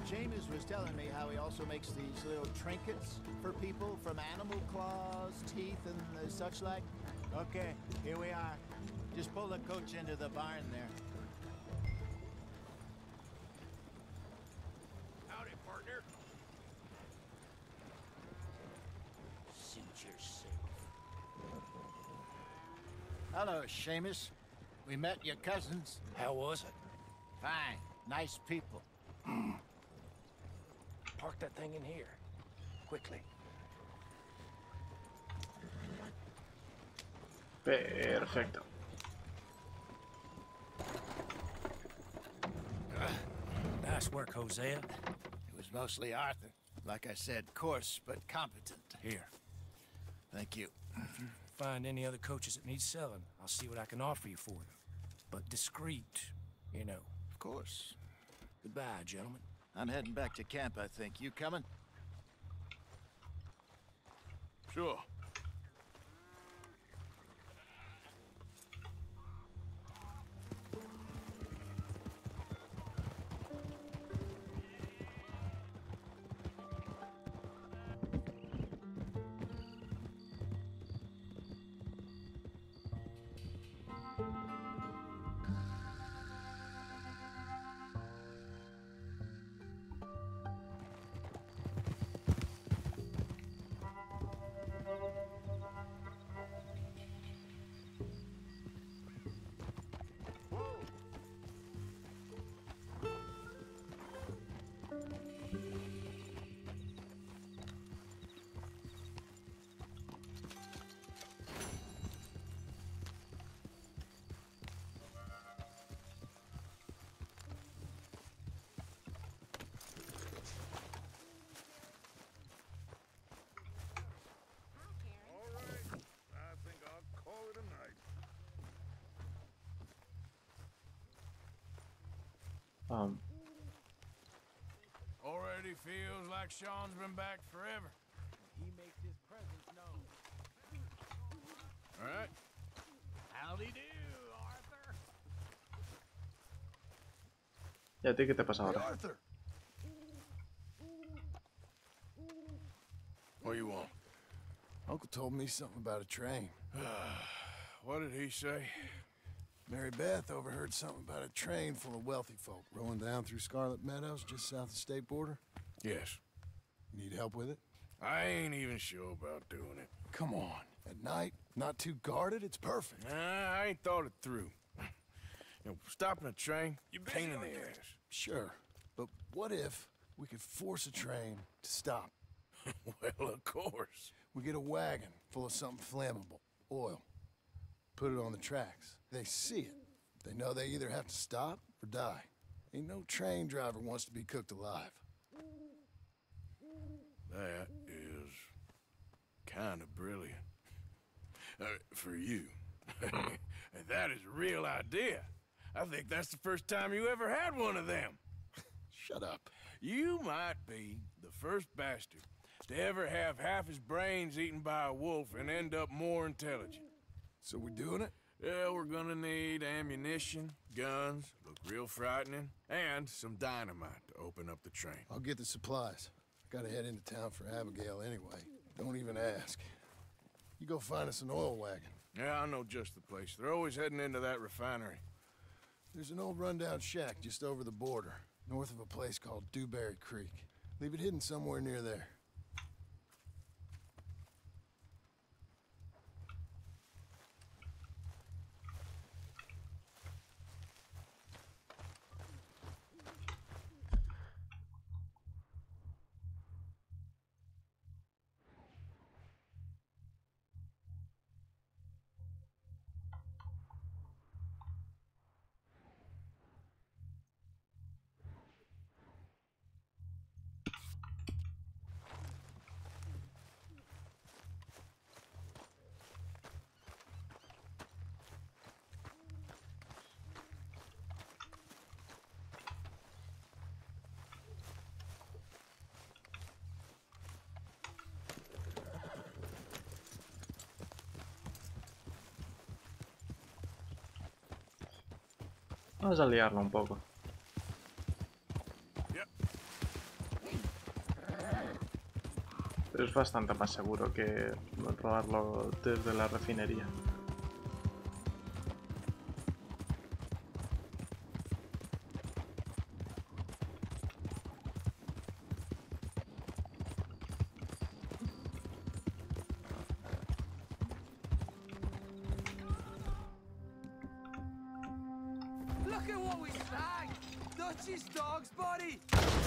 James was telling me how he also makes these little trinkets for people from animal claws, teeth, and such like. Okay, here we are. Just pull the coach into the barn there. Howdy, partner. Suit yourself. Hello, Seamus. We met your cousins. How was it? Fine. Nice people. Park that thing in here. Quickly. Perfecto. Nice work, Hosea. It was mostly Arthur. Like I said, coarse but competent. Here. Thank you. If you find any other coaches that need selling, I'll see what I can offer you for them. But discreet, you know. Of course. Goodbye, gentlemen. I'm heading back to camp, I think. You coming? Sure. Already feels like Sean's been back forever. He makes his presence known. All right. Howdy do, Arthur. ¿Y a ti qué te pasa ahora? Arthur. What do you want? Uncle told me something about a train. What did he say? Mary Beth overheard something about a train full of wealthy folk rolling down through Scarlet Meadows just south of the state border. Yes. Need help with it? I ain't even sure about doing it. Come on. At night, not too guarded, it's perfect. Nah, I ain't thought it through. You know, stopping a train, you pain in the ass. Sure. But what if we could force a train to stop? Well, of course. We get a wagon full of something flammable, oil. Put it on the tracks. They see it. They know they either have to stop or die. Ain't no train driver wants to be cooked alive. That is kind of brilliant. For you. That is a real idea. I think that's the first time you ever had one of them. Shut up. You might be the first bastard to ever have half his brains eaten by a wolf and end up more intelligent. So we're doing it? Yeah, we're gonna need ammunition, guns, look real frightening, and some dynamite to open up the train. I'll get the supplies. Gotta head into town for Abigail anyway. Don't even ask. You go find us an oil wagon. Yeah, I know just the place. They're always heading into that refinery. There's an old rundown shack just over the border, north of a place called Dewberry Creek. Leave it hidden somewhere near there. Vamos a liarla un poco. Yep. es bastante más seguro que robarlo desde la refinería. Look at what we snagged! Dutchie's dogs, buddy!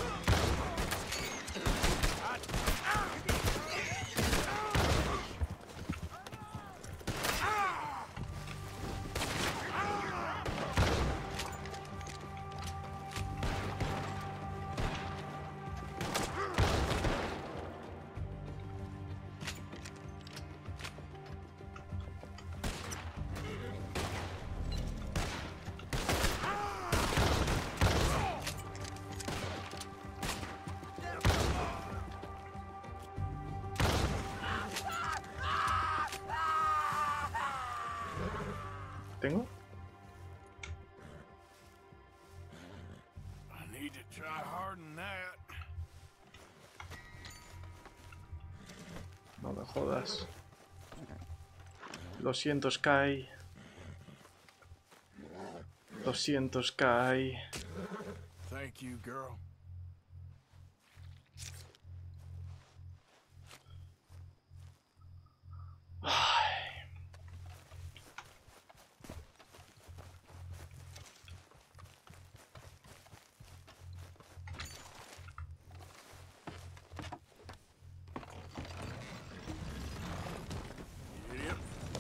¿Tengo? I need to try harder than that. No me jodas. Lo siento, Sky. Lo siento, Sky. Thank you, girl. Yep.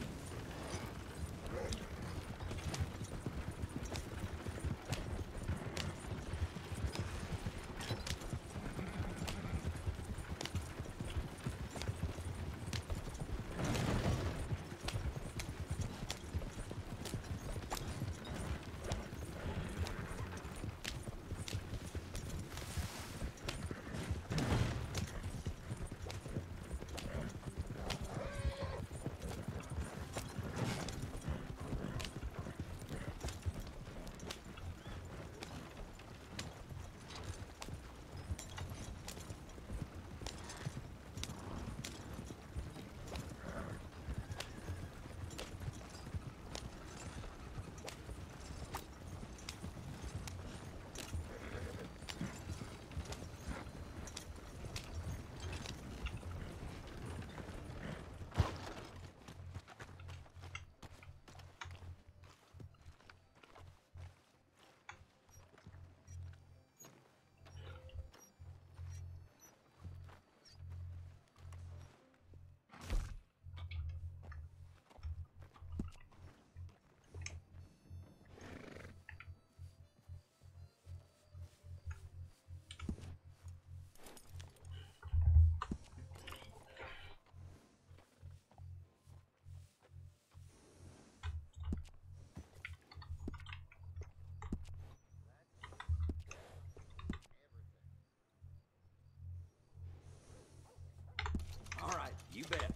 All right, you bet.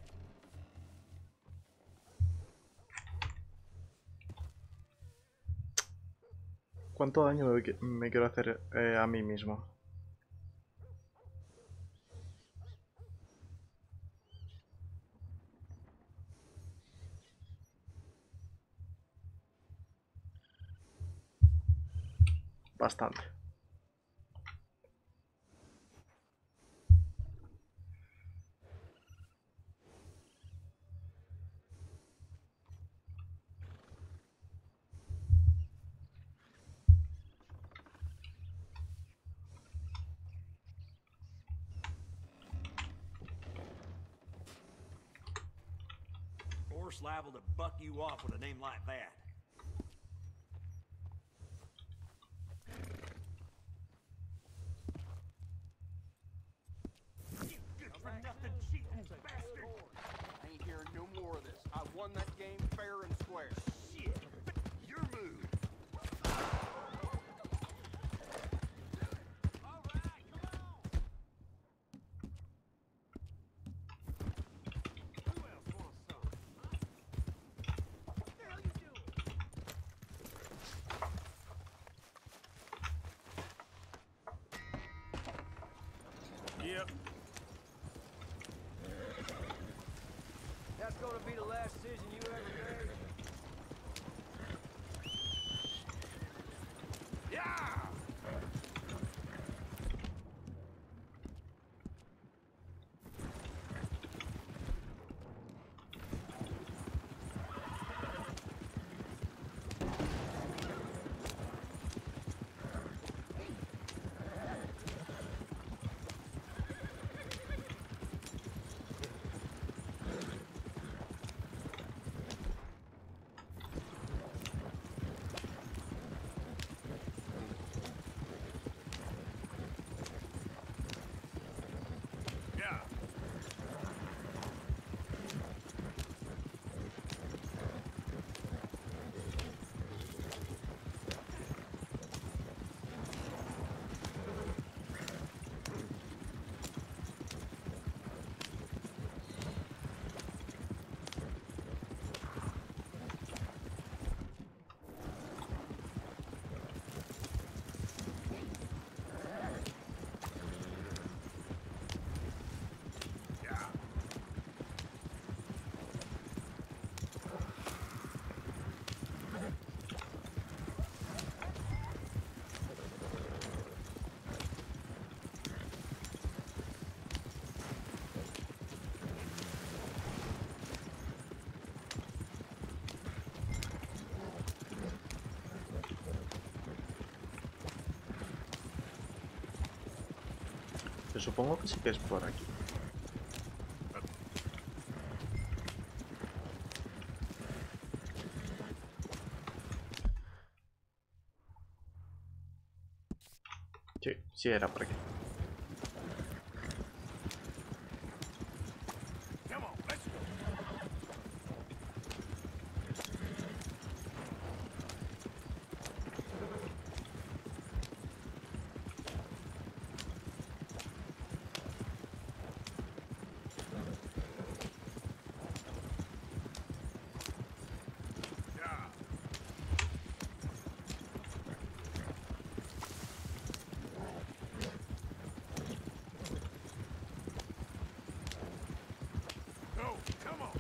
¿Cuánto daño me quiero hacer a mí mismo? Bastante. Horse liable to buck you off with a name like that. Nothing cheating, bastard! I ain't hearing no more of this. I won that game fair and square. Shit! Your move! All right, come on! Who else wants some? What the hell you doing? Yep. that's gonna be the last decision you ever made? Yeah! Yeah. Yeah. Yo supongo que sí que es por aquí. Sí, sí era por aquí. Come on, let's go. Yeah. Go, come on.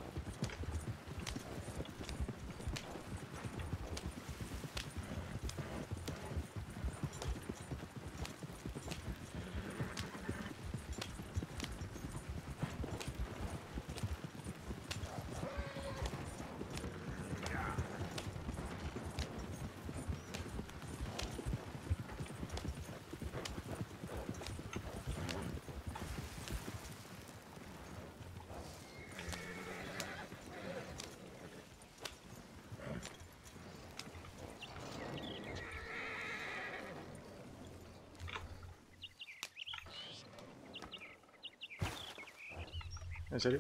¿En serio?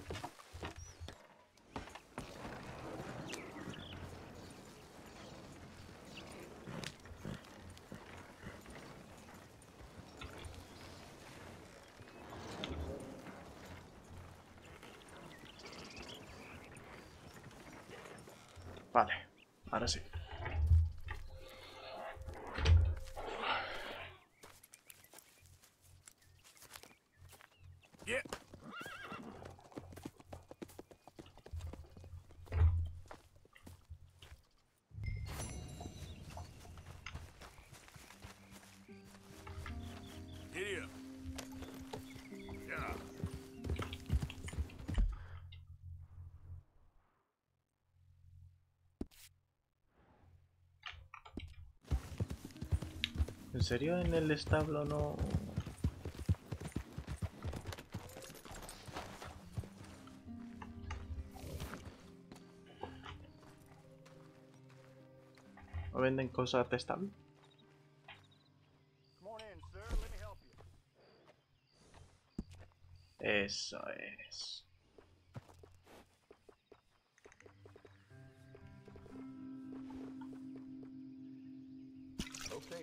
Vale, ahora sí. Yeah. Giddy up. Yeah. ¿En serio en el establo no...? ¿No venden cosas de establo? Come on in, sir. Let me help you. Eso es. Okay.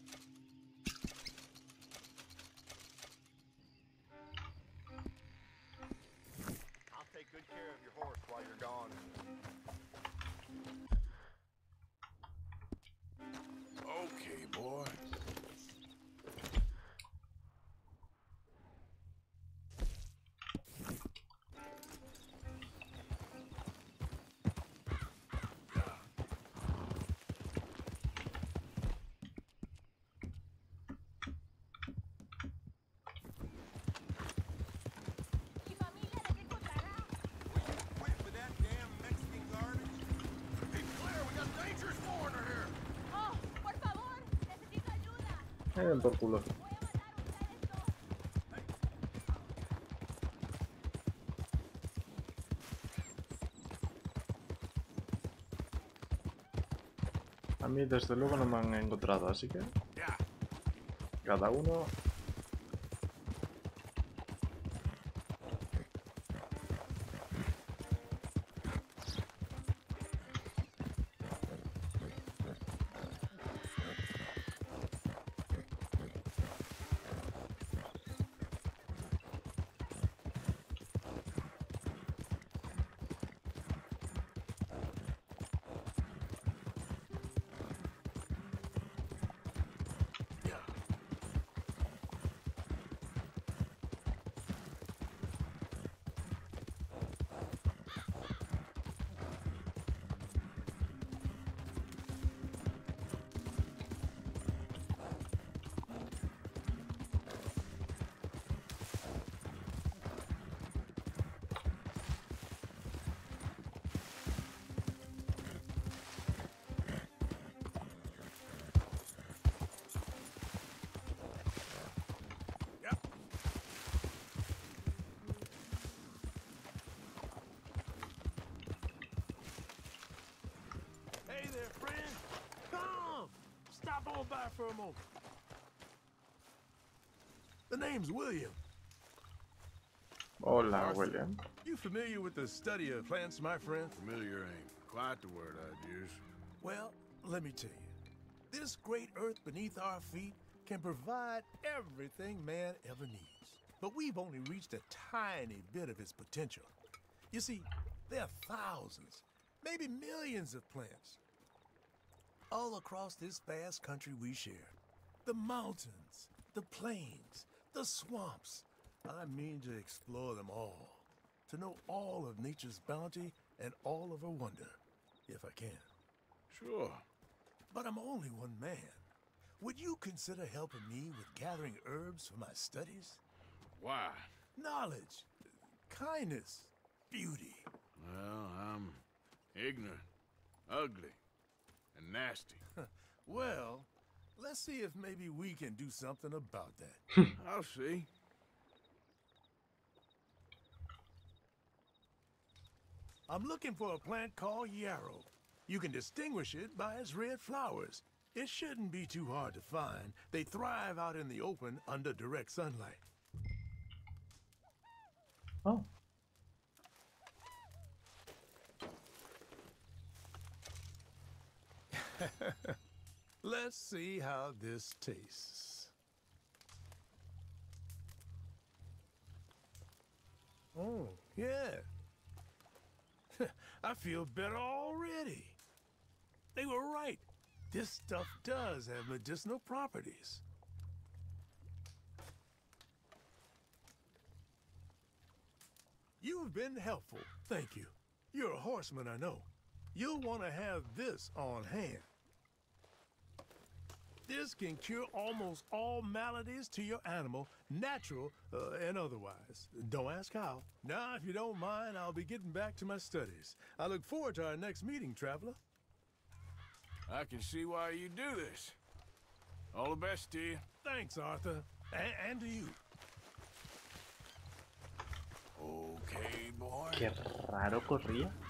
I'll take good care of your horse while you're gone. Okay, boy. Den por culo. A mí desde luego no me han encontrado, así que cada uno. Hey there, friend. Come! Stop on by for a moment. The name's William. Hola, William. You familiar with the study of plants, my friend? Familiar ain't quite the word I'd use. Well, let me tell you. This great earth beneath our feet can provide everything man ever needs. But we've only reached a tiny bit of its potential. You see, there are thousands, maybe millions of plants all across this vast country we share. The mountains, the plains, the swamps. I mean to explore them all, to know all of nature's bounty and all of her wonder, if I can. Sure. But I'm only one man. Would you consider helping me with gathering herbs for my studies? Why? Knowledge, kindness, beauty. Well, I'm ignorant, ugly, and nasty. Well, let's see if maybe we can do something about that. I'll see. I'm looking for a plant called yarrow. You can distinguish it by its red flowers. It shouldn't be too hard to find. They thrive out in the open under direct sunlight. Oh. Let's see how this tastes. Oh, yeah. I feel better already. They were right. This stuff does have medicinal properties. You've been helpful. Thank you. You're a horseman, I know. You'll want to have this on hand. This can cure almost all maladies to your animal, natural and otherwise. Don't ask how. Now, if you don't mind, I'll be getting back to my studies. I look forward to our next meeting, traveler. I can see why you do this. All the best to you. Thanks, Arthur. And to you. Okay, boy. Qué raro corría.